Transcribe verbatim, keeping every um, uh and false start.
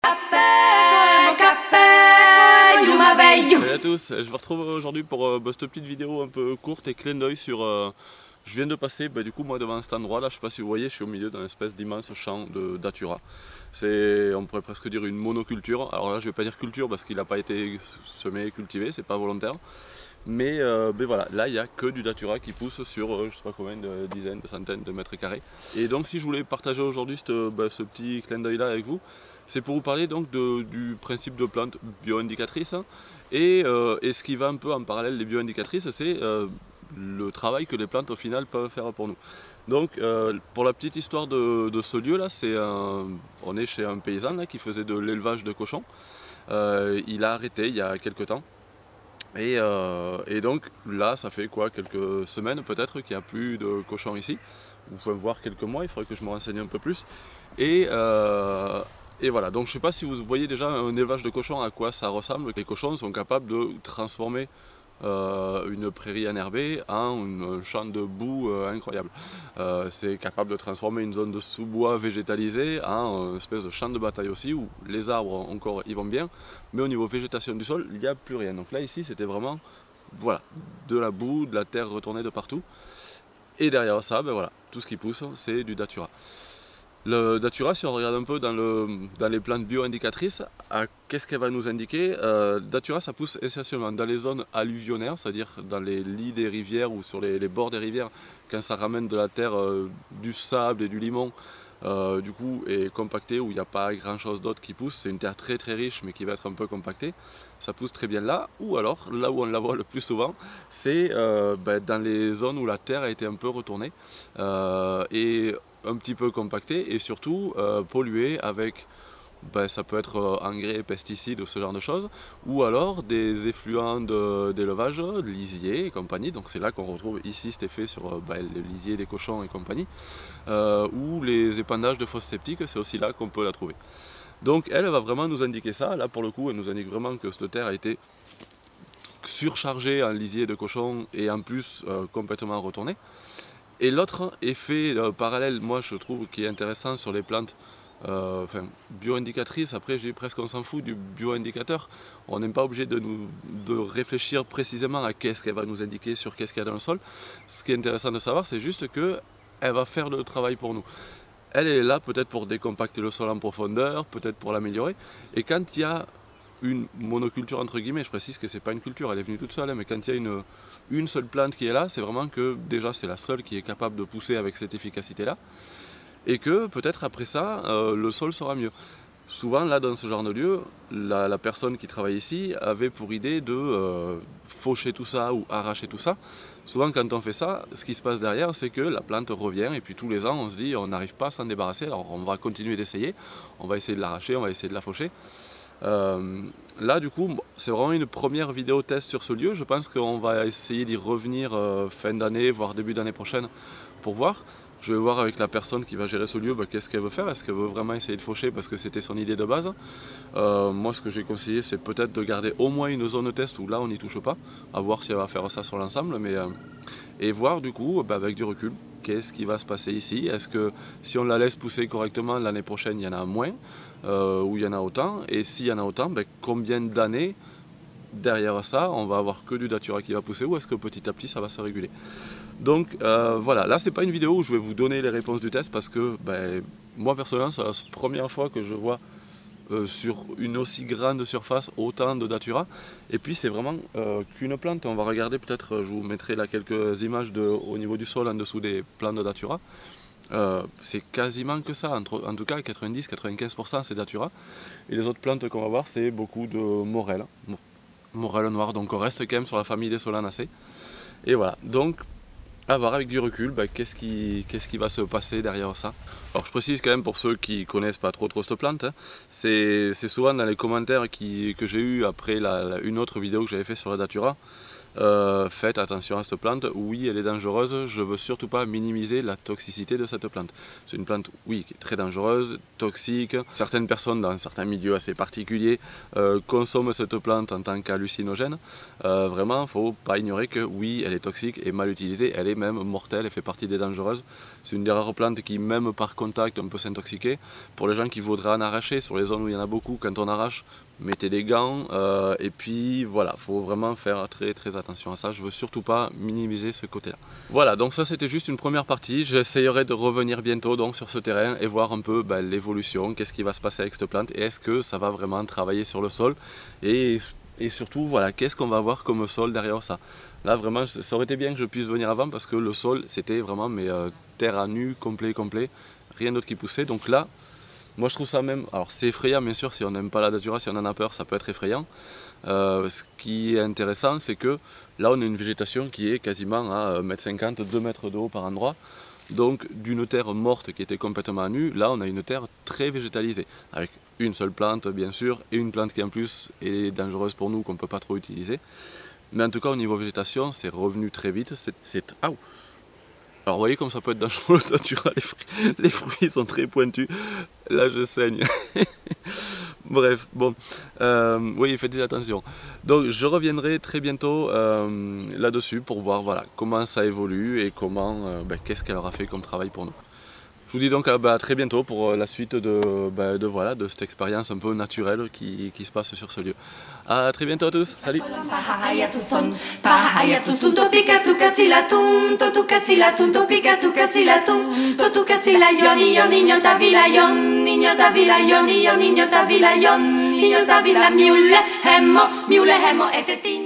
Salut à tous, je vous retrouve aujourd'hui pour euh, bah, cette petite vidéo un peu courte et clin d'œil sur... Euh, je viens de passer bah, du coup moi devant cet endroit là, je sais pas si vous voyez, je suis au milieu d'un espèce d'immense champ de datura. C'est, on pourrait presque dire une monoculture. Alors là je vais pas dire culture parce qu'il n'a pas été semé, cultivé, c'est pas volontaire. Mais, euh, mais voilà, là il n'y a que du datura qui pousse sur euh, je sais pas combien de dizaines, de centaines de mètres carrés. Et donc si je voulais partager aujourd'hui bah, ce petit clin d'œil là avec vous, c'est pour vous parler donc de, du principe de plantes bio-indicatrices et, euh, et ce qui va un peu en parallèle des bio-indicatrices, c'est euh, le travail que les plantes au final peuvent faire pour nous. Donc euh, pour la petite histoire de, de ce lieu là, c'est on est chez un paysan là, qui faisait de l'élevage de cochons. Euh, il a arrêté il y a quelques temps. Et, euh, et donc là, ça fait quoi, quelques semaines peut-être qu'il n'y a plus de cochons ici. Vous pouvez voir quelques mois, il faudrait que je me renseigne un peu plus. Et, euh, et voilà, donc je ne sais pas si vous voyez déjà un élevage de cochons, à quoi ça ressemble. Les cochons sont capables de transformer euh, une prairie enherbée en un champ de boue euh, incroyable. Euh, c'est capable de transformer une zone de sous-bois végétalisée en une espèce de champ de bataille aussi, où les arbres encore y vont bien, mais au niveau végétation du sol, il n'y a plus rien. Donc là ici c'était vraiment voilà, de la boue, de la terre retournée de partout. Et derrière ça, ben voilà, tout ce qui pousse, c'est du datura. Le datura, si on regarde un peu dans, le, dans les plantes bio-indicatrices, qu'est-ce qu'elle va nous indiquer? euh, Datura, ça pousse essentiellement dans les zones alluvionnaires, c'est-à-dire dans les lits des rivières ou sur les, les bords des rivières, quand ça ramène de la terre, euh, du sable et du limon, euh, du coup, est compacté, où il n'y a pas grand-chose d'autre qui pousse. C'est une terre très très riche, mais qui va être un peu compactée. Ça pousse très bien là, ou alors, là où on la voit le plus souvent, c'est euh, ben, dans les zones où la terre a été un peu retournée. Euh, et un petit peu compacté et surtout euh, pollué avec, ben, ça peut être euh, engrais, pesticides ou ce genre de choses, ou alors des effluents d'élevage, de, lisier et compagnie. Donc c'est là qu'on retrouve ici cet effet sur euh, ben, le lisier des cochons et compagnie, euh, ou les épandages de fosses septiques, c'est aussi là qu'on peut la trouver. Donc elle va vraiment nous indiquer ça. Là pour le coup elle nous indique vraiment que cette terre a été surchargée en lisier de cochons et en plus euh, complètement retournée. Et l'autre effet euh, parallèle, moi je trouve qui est intéressant sur les plantes euh, enfin, bio-indicatrices, après j'ai presque on s'en fout du bio-indicateur, on n'est pas obligé de, nous, de réfléchir précisément à qu'est-ce qu'elle va nous indiquer sur qu'est-ce qu'il y a dans le sol. Ce qui est intéressant de savoir, c'est juste qu'elle va faire le travail pour nous. Elle est là peut-être pour décompacter le sol en profondeur, peut-être pour l'améliorer, et quand il y a une monoculture entre guillemets, je précise que c'est pas une culture, elle est venue toute seule, hein, mais quand il y a une, une seule plante qui est là, c'est vraiment que déjà c'est la seule qui est capable de pousser avec cette efficacité là, et que peut-être après ça, euh, le sol sera mieux. Souvent là dans ce genre de lieu, la, la personne qui travaille ici avait pour idée de euh, faucher tout ça ou arracher tout ça. Souvent quand on fait ça, ce qui se passe derrière, c'est que la plante revient et puis tous les ans on se dit on n'arrive pas à s'en débarrasser, alors on va continuer d'essayer, on va essayer de l'arracher, on va essayer de la faucher. Euh, là du coup c'est vraiment une première vidéo test sur ce lieu. Je pense qu'on va essayer d'y revenir euh, fin d'année voire début d'année prochaine pour voir. Je vais voir avec la personne qui va gérer ce lieu bah, qu'est-ce qu'elle veut faire. Est-ce qu'elle veut vraiment essayer de faucher parce que c'était son idée de base. euh, Moi ce que j'ai conseillé c'est peut-être de garder au moins une zone test où là on n'y touche pas, à voir si elle va faire ça sur l'ensemble, mais euh, et voir du coup bah, avec du recul qu'est-ce qui va se passer ici. Est-ce que si on la laisse pousser correctement l'année prochaine il y en a moins euh, ou il y en a autant, et s'il y en a autant, ben, combien d'années derrière ça on va avoir que du datura qui va pousser, ou est-ce que petit à petit ça va se réguler. Donc euh, voilà, là c'est pas une vidéo où je vais vous donner les réponses du test parce que ben, moi personnellement c'est la première fois que je vois Euh, sur une aussi grande surface autant de datura, et puis c'est vraiment euh, qu'une plante. On va regarder peut-être, je vous mettrai là quelques images de, au niveau du sol en dessous des plants de datura. Euh, c'est quasiment que ça, entre, en tout cas quatre-vingt-dix à quatre-vingt-quinze pour cent c'est datura, et les autres plantes qu'on va voir c'est beaucoup de morel, morel noir, donc on reste quand même sur la famille des solanacées. Et voilà, donc à voir avec du recul, bah, qu'est-ce qui, qu'est-ce qui va se passer derrière ça. Alors je précise quand même pour ceux qui connaissent pas trop trop cette plante, hein, c'est souvent dans les commentaires qui, que j'ai eu après la, la, une autre vidéo que j'avais fait sur la datura, euh, faites attention à cette plante, oui elle est dangereuse, je veux surtout pas minimiser la toxicité de cette plante. C'est une plante, oui, qui est très dangereuse, toxique, certaines personnes dans certains milieux assez particuliers euh, consomment cette plante en tant qu'hallucinogène. Euh, vraiment, il ne faut pas ignorer que oui, elle est toxique et mal utilisée, elle est même mortelle, elle fait partie des dangereuses. C'est une des rares plantes qui, même par contact, on peut s'intoxiquer. Pour les gens qui voudraient en arracher, sur les zones où il y en a beaucoup, quand on arrache, mettez des gants euh, et puis voilà, il faut vraiment faire très très attention à ça. Je veux surtout pas minimiser ce côté-là. Voilà, donc ça c'était juste une première partie. J'essayerai de revenir bientôt donc sur ce terrain et voir un peu ben, l'évolution, qu'est-ce qui va se passer avec cette plante et est-ce que ça va vraiment travailler sur le sol et, et surtout voilà, qu'est-ce qu'on va avoir comme sol derrière ça. Là vraiment, ça aurait été bien que je puisse venir avant parce que le sol c'était vraiment mais euh, terre à nu, complet, complet, rien d'autre qui poussait. Donc là, moi je trouve ça même, alors c'est effrayant bien sûr, si on n'aime pas la datura, si on en a peur, ça peut être effrayant. Euh, ce qui est intéressant, c'est que là on a une végétation qui est quasiment à un mètre cinquante, deux mètres de haut par endroit. Donc d'une terre morte qui était complètement nue, là on a une terre très végétalisée, avec une seule plante bien sûr, et une plante qui en plus est dangereuse pour nous, qu'on ne peut pas trop utiliser. Mais en tout cas au niveau végétation, c'est revenu très vite, c'est... Ah, alors vous voyez comme ça peut être dangereux le datura, les fruits, les fruits sont très pointus, là je saigne. Bref, bon, euh, oui faites attention. Donc je reviendrai très bientôt euh, là-dessus pour voir voilà, comment ça évolue et comment, euh, ben, qu'est-ce qu'elle aura fait comme travail pour nous. Je vous dis donc à, bah, à très bientôt pour la suite de, bah, de, voilà, de cette expérience un peu naturelle qui, qui se passe sur ce lieu. À très bientôt à tous, salut. Niño Davila, miule hemo, miule hemo, etetin.